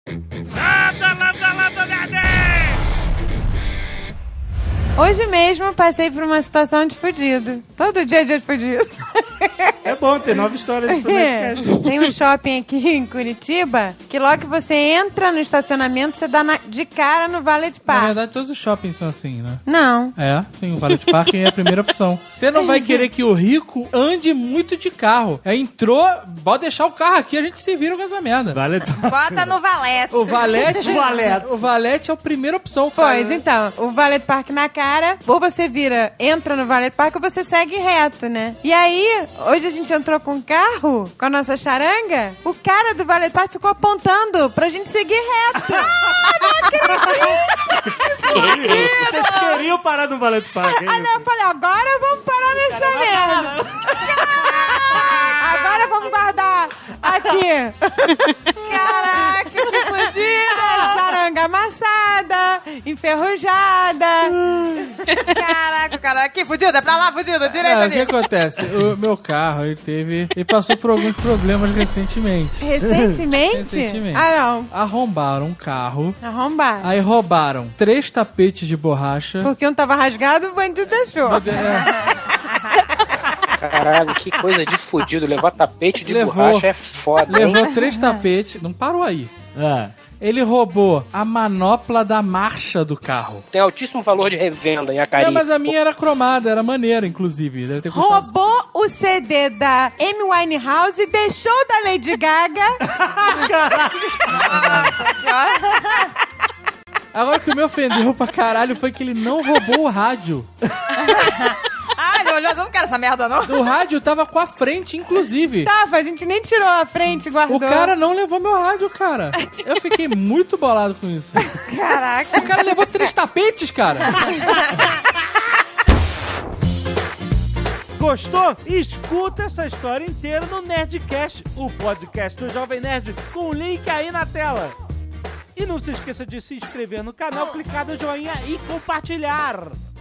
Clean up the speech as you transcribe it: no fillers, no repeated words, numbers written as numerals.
Landa, Nerd! Hoje mesmo eu passei por uma situação de fudido. Todo dia é dia de fudido. É bom ter nova história do Nerdcast. Tem um shopping aqui em Curitiba que logo que você entra no estacionamento, você dá de cara no Valet Park. Na verdade, todos os shoppings são assim, né? Não. É, sim, o Valet Park é a primeira opção. Você não vai querer que o rico ande muito de carro. Entrou, pode deixar o carro aqui, a gente se vira com essa merda. Bota no Valete. O Valete é a primeira opção. Pois, então, o Valet Park na cara, ou você entra no Valet Park ou você segue reto, né? E aí, hoje a gente entrou com o carro, com a nossa charanga, o cara do Valet Park ficou apontando pra gente seguir reto. Vocês queriam parar no Valet Park? Ah, não, eu falei, agora vamos parar nessa merda. Agora vamos guardar aqui. Caraca, que fodida! Charanga amassada, enferrujada. Caraca, que fudido, é pra lá, fudido, direito O ali. que acontece? O meu carro, ele passou por alguns problemas recentemente. Recentemente? Ah, não. Arrombaram um carro. Arrombar. Aí roubaram 3 tapetes de borracha. Porque um tava rasgado, o bandido deixou. Caralho, que coisa de fudido. Levar tapete de borracha é foda, Levou hein? 3 tapetes. Não parou aí. Ah. Ele roubou a manopla da marcha do carro. Tem altíssimo valor de revenda em Acari. Não, mas a minha era cromada, era maneira, inclusive. Deve ter custado... Roubou o CD da Amy Winehouse e deixou da Lady Gaga. Agora, o que me ofendeu pra caralho foi que ele não roubou o rádio. Ele olhou, eu não quero essa merda, não. O rádio tava com a frente, inclusive. Tava, a gente nem tirou a frente, guardou. O cara não levou meu rádio, cara. Eu fiquei muito bolado com isso. Caraca. O cara levou 3 tapetes, cara. Gostou? Escuta essa história inteira no Nerdcast, o podcast do Jovem Nerd, com o link aí na tela. E não se esqueça de se inscrever no canal, clicar no joinha e compartilhar.